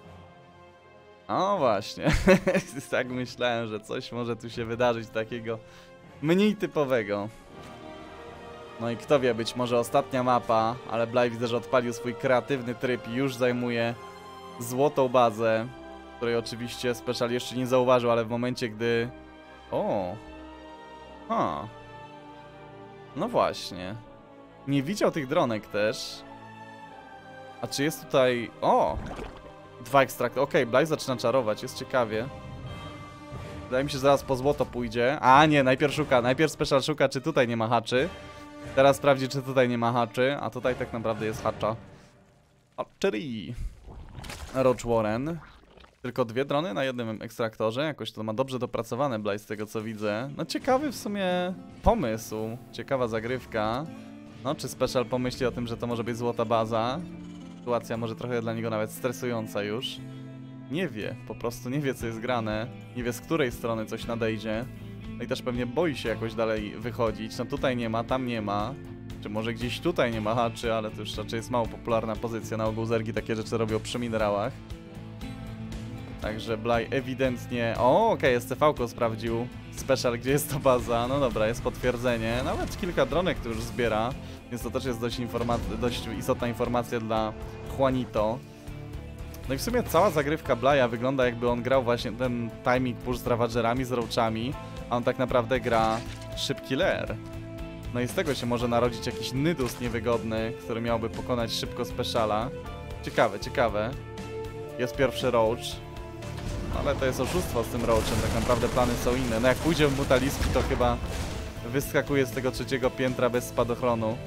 No właśnie, tak myślałem, że coś może tu się wydarzyć takiego mniej typowego. No i kto wie, być może ostatnia mapa, ale Blaj widzę, że odpalił swój kreatywny tryb i już zajmuje złotą bazę, której oczywiście Special jeszcze nie zauważył, ale w momencie, gdy... O! Ha! No właśnie. Nie widział tych dronek też. A czy jest tutaj... O! Dwa ekstrakty. Okej, okay, Blaj zaczyna czarować, jest ciekawie. Wydaje mi się, że zaraz po złoto pójdzie. A nie, najpierw szuka, najpierw Special szuka, czy tutaj nie ma haczy. Teraz sprawdzi, czy tutaj nie ma haczy, a tutaj tak naprawdę jest hacza. Hatchery. Roach Warren. Tylko dwie drony na jednym ekstraktorze. Jakoś to ma dobrze dopracowane Blaj z tego, co widzę. No ciekawy w sumie pomysł. Ciekawa zagrywka. No, czy Special pomyśli o tym, że to może być złota baza? Sytuacja może trochę dla niego nawet stresująca już. Nie wie, po prostu nie wie, co jest grane. Nie wie, z której strony coś nadejdzie. No i też pewnie boi się jakoś dalej wychodzić. No tutaj nie ma, tam nie ma. Czy może gdzieś tutaj nie ma haczy, ale to już raczej jest mało popularna pozycja. Na ogół zergi takie rzeczy robią przy minerałach. Także Blaj ewidentnie... O, okej, okay, jest C V-ko sprawdził. Special, gdzie jest to baza? No dobra, jest potwierdzenie. Nawet kilka dronek tu już zbiera. Więc to też jest dość, dość istotna informacja dla Juanito. No i w sumie cała zagrywka Blaja wygląda, jakby on grał właśnie ten timing push z ravagerami, z roachami, a on tak naprawdę gra szybki lair. No i z tego się może narodzić jakiś nydus niewygodny, który miałby pokonać szybko Speciala. Ciekawe, ciekawe. Jest pierwszy roach. Ale to jest oszustwo z tym roachem, tak naprawdę plany są inne. No jak pójdzie w mutaliski, to chyba wyskakuje z tego trzeciego piętra bez spadochronu.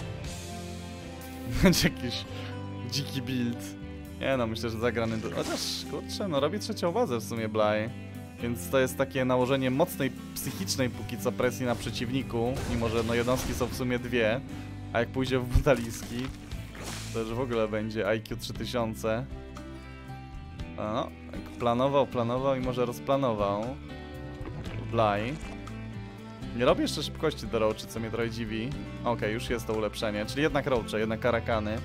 Będzie jakiś dziki build. Nie no, myślę, że zagrany... Do... Chociaż, kurczę, no robi trzecią bazę w sumie Blaj. Więc to jest takie nałożenie mocnej, psychicznej póki co presji na przeciwniku. Mimo, że no jednostki są w sumie dwie. A jak pójdzie w mutaliski, to już w ogóle będzie I Q trzy tysiące. No, planował, planował i może rozplanował Blaj. Nie robi jeszcze szybkości do roachy, co mnie trochę dziwi. Okej, okay, już jest to ulepszenie, czyli jednak roache, jednak karakany.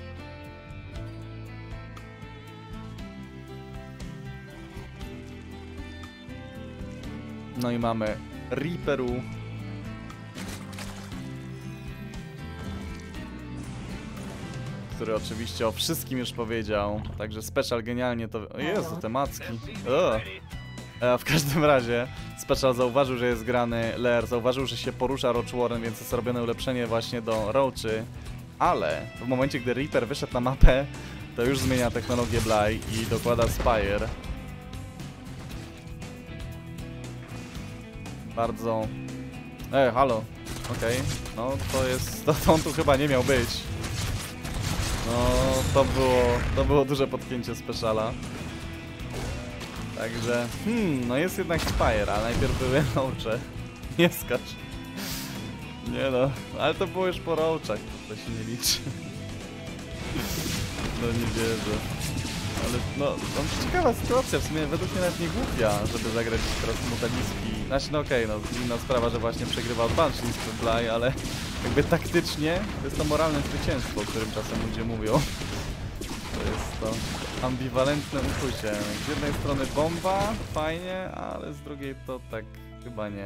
No i mamy Reaperu. Który oczywiście o wszystkim już powiedział. Także Special genialnie to... O Jezu, te macki. E, w każdym razie Special zauważył, że jest grany lair, zauważył, że się porusza Roach Warren, więc jest robione ulepszenie właśnie do roachy. Ale w momencie, gdy Reaper wyszedł na mapę, to już zmienia technologię Blaj i dokłada Spire. Bardzo... E, halo. Okej, okay. No to jest... To, to on tu chyba nie miał być. No, to było, to było duże podpięcie Speciala. Także, hmm, no jest jednak Spire, ale najpierw były roache. Nie skacz. Nie no, ale to było już po roachach, to się nie liczy. No nie wierzę. Ale no, no ciekawa sytuacja, w sumie według mnie nawet nie głupia, żeby zagrać teraz mutaliski. Znaczy no okej, okay, no inna sprawa, że właśnie przegrywał Banshee z Blaj, ale jakby taktycznie to jest to moralne zwycięstwo, o którym czasem ludzie mówią. To jest to ambiwalentne uczucie. Z jednej strony bomba, fajnie, ale z drugiej to tak chyba nie.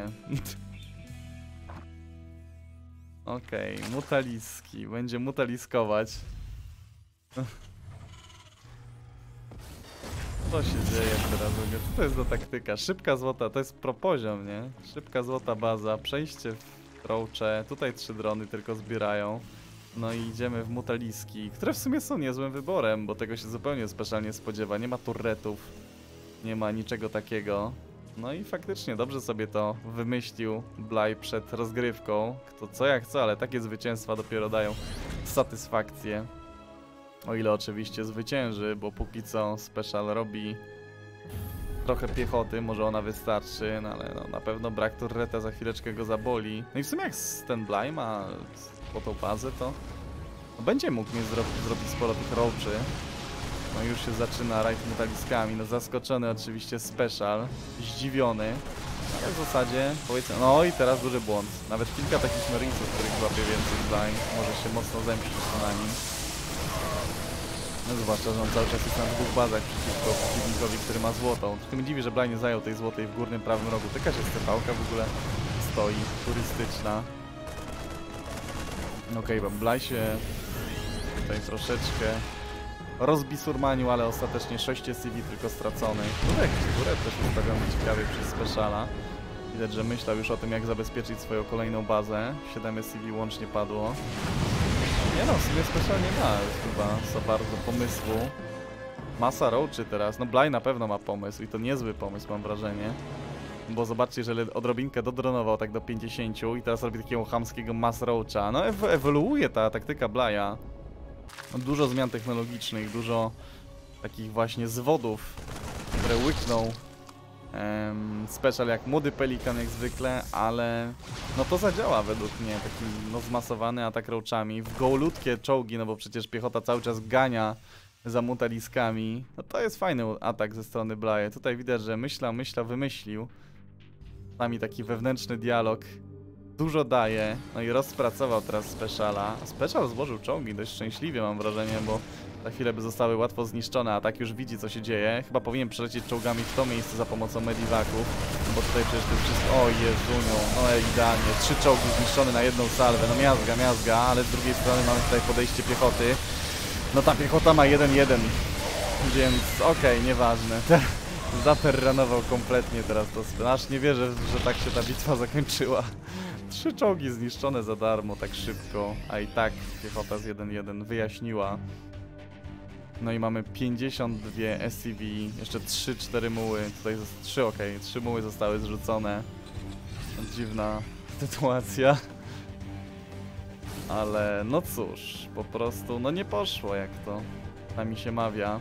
Okej, okay, mutaliski, będzie mutaliskować. Co się dzieje teraz? Co to jest za taktyka? Szybka złota, to jest pro poziom, nie? Szybka złota baza, przejście w roache, tutaj trzy drony tylko zbierają. No i idziemy w mutaliski, które w sumie są niezłym wyborem, bo tego się zupełnie specjalnie spodziewa. Nie ma turretów, nie ma niczego takiego. No i faktycznie dobrze sobie to wymyślił Bly przed rozgrywką. Kto co jak co, ale takie zwycięstwa dopiero dają satysfakcję. O ile oczywiście zwycięży, bo póki co Special robi trochę piechoty, może ona wystarczy, no ale no, na pewno brak turreta za chwileczkę go zaboli. No i w sumie jak ten Bly ma po tą bazę, to no, będzie mógł mieć zro zrobić sporo tych roaczy. No już się zaczyna rajd mutaliskami, no zaskoczony oczywiście Special, zdziwiony. Ale w zasadzie powiedzmy, no i teraz duży błąd. Nawet kilka takich Marinesów, których łapie więcej Bly, może się mocno zemścić na nim. No zwłaszcza, że on cały czas jest na dwóch bazach przeciwko przeciwnikowi, który ma złotą. Trochę mnie dziwi, że Bly nie zajął tej złotej w górnym prawym rogu. Taka się stepałka w ogóle stoi, turystyczna. Okej, okay, Bly się tutaj troszeczkę rozbisurmanił, ale ostatecznie sześć S C V tylko straconych. Tutaj jakiś turret też ustawiony ciekawie przez Speciala. Widać, że myślał już o tym, jak zabezpieczyć swoją kolejną bazę. siedem S C V łącznie padło. Nie no, w sumie Special nie ma chyba za bardzo pomysłu. Masa roachy teraz. No Bly na pewno ma pomysł i to niezły pomysł, mam wrażenie. Bo zobaczcie, że odrobinkę dodronował tak do pięćdziesięciu i teraz robi takiego chamskiego mass roacha. No ew ewoluuje ta taktyka Bly'a. Dużo zmian technologicznych, dużo takich właśnie zwodów, które łyknął um, Special jak młody pelikan jak zwykle, ale no to zadziała według mnie, taki no zmasowany atak roachami, w gołoludkie czołgi, no bo przecież piechota cały czas gania za mutaliskami. No to jest fajny atak ze strony Bly'a. Tutaj widać, że myślał, myślał, wymyślił. Z nami taki wewnętrzny dialog. Dużo daje, no i rozpracował teraz Speciala. Special złożył czołgi dość szczęśliwie, mam wrażenie, bo za chwilę by zostały łatwo zniszczone, a tak już widzi, co się dzieje. Chyba powinien przelecieć czołgami w to miejsce za pomocą medivaków, bo tutaj przecież to jest wszystko... O Jezuniu, no idealnie, trzy czołgi zniszczone na jedną salwę, no miazga, miazga, ale z drugiej strony mamy tutaj podejście piechoty. No ta piechota ma jeden jeden, więc okej, okay, nieważne. Zaterranował kompletnie teraz to. Aż nie wierzę, że tak się ta bitwa zakończyła. Trzy czołgi zniszczone za darmo, tak szybko, a i tak piechota z jeden jeden wyjaśniła. No i mamy pięćdziesiąt dwie S C V, jeszcze trzy cztery muły, tutaj trzy okej, okay, trzy muły zostały zrzucone. Dziwna sytuacja. Ale no cóż, po prostu no nie poszło, jak to nami się mawia.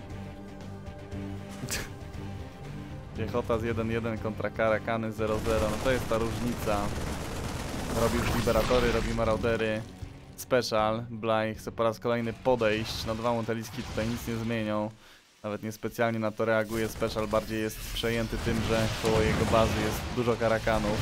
Piechota z jeden jeden kontra karakany zero zero, no to jest ta różnica. Robi już liberatory, robi maraudery. Special, Bly chce po raz kolejny podejść. No dwa mutaliski tutaj nic nie zmienią. Nawet niespecjalnie na to reaguje. Special bardziej jest przejęty tym, że koło jego bazy jest dużo karakanów.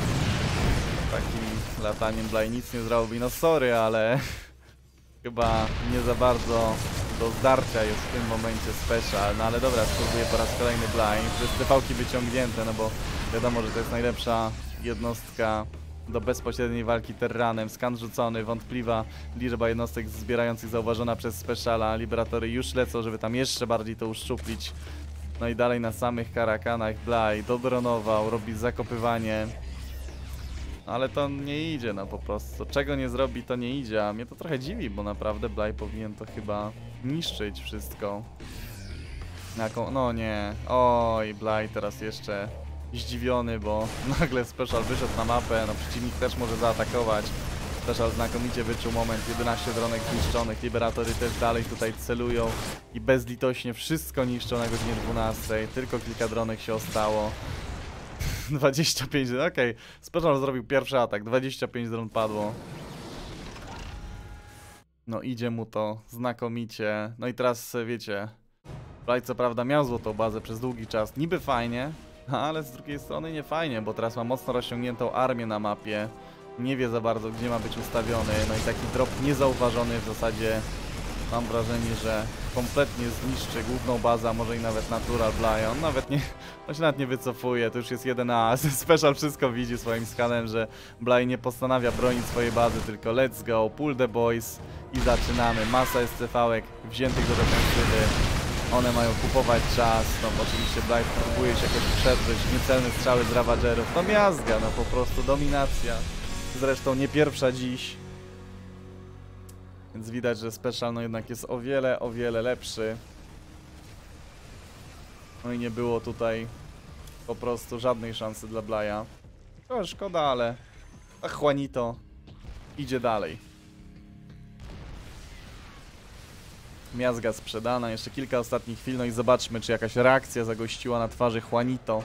Takim lataniem Bly nic nie zrobi. No sorry, ale chyba nie za bardzo do zdarcia jest w tym momencie Special. No ale dobra, spróbuję po raz kolejny Bly. Przez te pałki wyciągnięte, no bo wiadomo, że to jest najlepsza jednostka do bezpośredniej walki terranem. Skan rzucony, wątpliwa liczba jednostek zbierających zauważona przez Speciala. Liberatory już lecą, żeby tam jeszcze bardziej to uszczuplić. No i dalej na samych karakanach Bly dodronował, robi zakopywanie. Ale to nie idzie, no po prostu. Czego nie zrobi, to nie idzie. A mnie to trochę dziwi, bo naprawdę Bly powinien to chyba niszczyć wszystko. Jaką... No nie. Oj, Bly teraz jeszcze zdziwiony, bo nagle Special wyszedł na mapę. No przeciwnik też może zaatakować. Special znakomicie wyczuł moment. jedenaście dronek zniszczonych. Liberatory też dalej tutaj celują i bezlitośnie wszystko niszczą na godzinie dwunastej. Tylko kilka dronek się ostało. dwadzieścia pięć, okej. Okay. Special zrobił pierwszy atak, dwadzieścia pięć dron padło. No idzie mu to znakomicie. No i teraz wiecie, Bly co prawda miał złotą bazę przez długi czas, niby fajnie, ale z drugiej strony nie fajnie, bo teraz ma mocno rozciągniętą armię na mapie. Nie wie za bardzo, gdzie ma być ustawiony, no i taki drop niezauważony w zasadzie. Mam wrażenie, że kompletnie zniszczy główną bazę, a może i nawet natural Bly. On nawet nie, on się nawet nie wycofuje, to już jest jeden A. Special wszystko widzi swoim skanem, że Bly nie postanawia bronić swojej bazy, tylko let's go, pull the boys i zaczynamy. Masa S C V-ek wziętych do defensywy. One mają kupować czas, no bo oczywiście Blythe próbuje się jakoś przedrzeć, niecelne strzały z Ravagerów, no miazga, no po prostu dominacja. Zresztą nie pierwsza dziś. Więc widać, że Special no jednak jest o wiele, o wiele lepszy. No i nie było tutaj po prostu żadnej szansy dla Bly'a. To szkoda, ale a Juanito idzie dalej. Miazga sprzedana, jeszcze kilka ostatnich chwil, no i zobaczmy, czy jakaś reakcja zagościła na twarzy Juanito.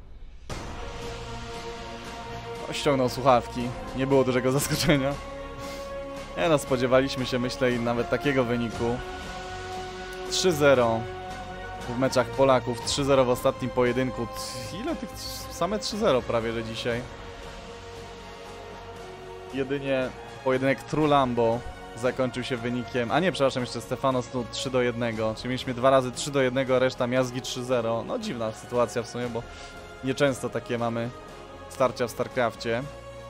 No, ściągnął słuchawki, nie było dużego zaskoczenia. Nie no, spodziewaliśmy się, myślę, i nawet takiego wyniku. trzy zero w meczach Polaków, trzy zero w ostatnim pojedynku. Ile tych? Same trzy zero prawie, że dzisiaj. Jedynie pojedynek True Lambo zakończył się wynikiem, a nie, przepraszam, jeszcze Stefano Snu trzy do jednego, czyli mieliśmy dwa razy trzy do jednego, a reszta miazgi trzy zero. No dziwna sytuacja w sumie, bo nieczęsto takie mamy starcia w StarCrafcie.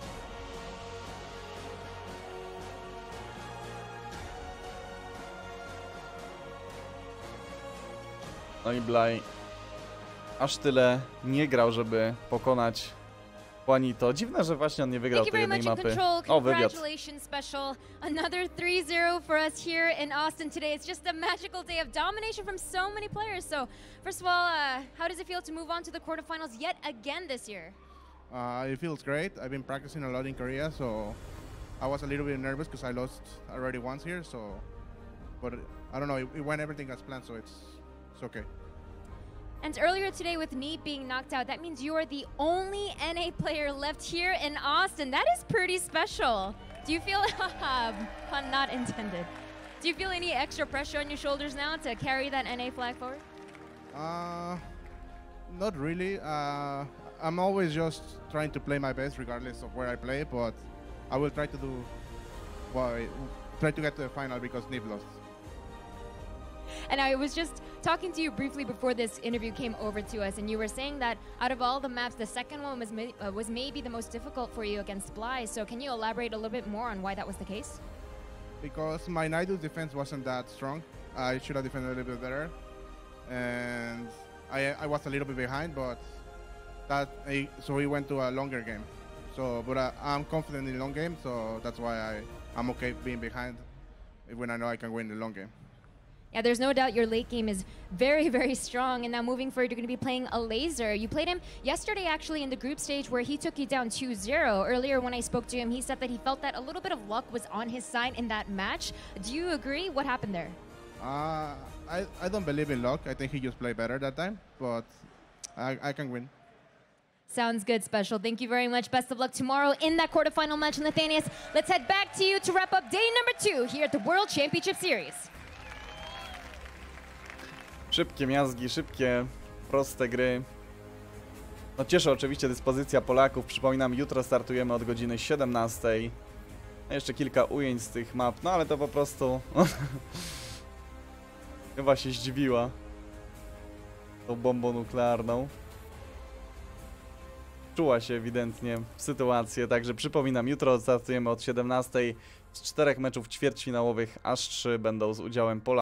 No i Bly aż tyle nie grał, żeby pokonać Juanito. Dziwne, że właśnie on nie wygrał tej jednej mapy. O, wywiad. Congratulations, Special. Another three zero for us here in Austin today. It's just a magical day of domination from so many players. So, first of all, uh, how does it feel to move on to the quarterfinals yet again this year? Uh, it feels great. I've been practicing a lot in Korea, so I was a little bit nervous because I lost already once here. So, but I don't know. It, it went everything as planned, so it's it's okay. And earlier today, with Neat being knocked out, that means you are the only N A player left here in Austin. That is pretty special. Do you feel, pun not intended, do you feel any extra pressure on your shoulders now to carry that N A flag forward? Uh, not really. Uh, I'm always just trying to play my best regardless of where I play, but I will try to do, well, try to get to the final because Nib lost. And I was just talking to you briefly before this interview came over to us, and you were saying that out of all the maps, the second one was, may uh, was maybe the most difficult for you against Bly. So can you elaborate a little bit more on why that was the case? Because my Nidus defense wasn't that strong. I should have defended a little bit better. And I, I was a little bit behind, but that I, so we went to a longer game. So, but I, I'm confident in long game, so that's why I, I'm okay being behind when I know I can win the long game. Yeah, there's no doubt your late game is very, very strong. And now moving forward, you're going to be playing a Laser. You played him yesterday, actually, in the group stage where he took you down two zero. Earlier, when I spoke to him, he said that he felt that a little bit of luck was on his side in that match. Do you agree? What happened there? Uh, I, I don't believe in luck. I think he just played better that time, but I, I can win. Sounds good, Special. Thank you very much. Best of luck tomorrow in that quarterfinal match, Nathanias. Let's head back to you to wrap up day number two here at the World Championship Series. Szybkie miazgi, szybkie, proste gry. No cieszy oczywiście dyspozycja Polaków. Przypominam, jutro startujemy od godziny siedemnastej. No jeszcze kilka ujęć z tych map, no ale to po prostu chyba się zdziwiła tą bombą nuklearną. Czuła się ewidentnie w sytuację, także przypominam, jutro startujemy od siedemnastej. Z czterech meczów ćwierćfinałowych aż trzy będą z udziałem Polaków.